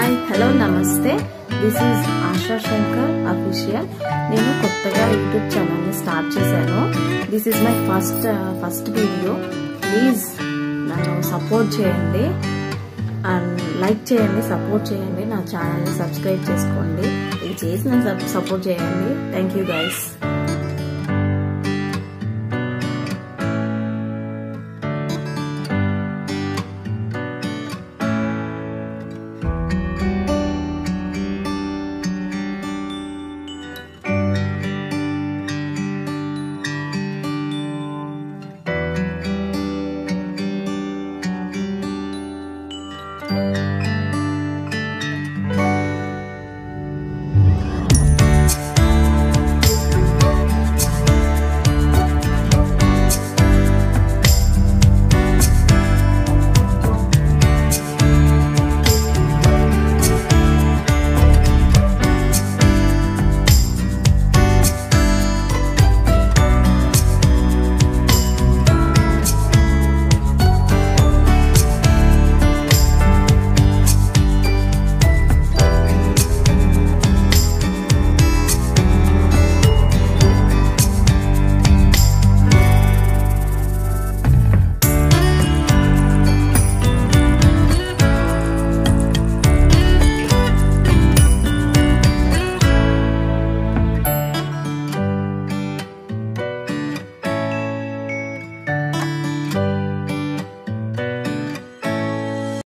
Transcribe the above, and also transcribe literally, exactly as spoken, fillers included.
Hi hello నమస్తే this is Asha Shankar official. నేను కొత్తగా యూట్యూబ్ ఛానల్ని స్టార్ట్ చేశాను. This is my first first video. Please నన్ను సపోర్ట్ చేయండి అండ్ లైక్ చేయండి, సపోర్ట్ చేయండి, నా ఛానల్ని సబ్స్క్రైబ్ చేసుకోండి. ఇది చేసి నన్ను సపోర్ట్ చేయండి. Thank you guys.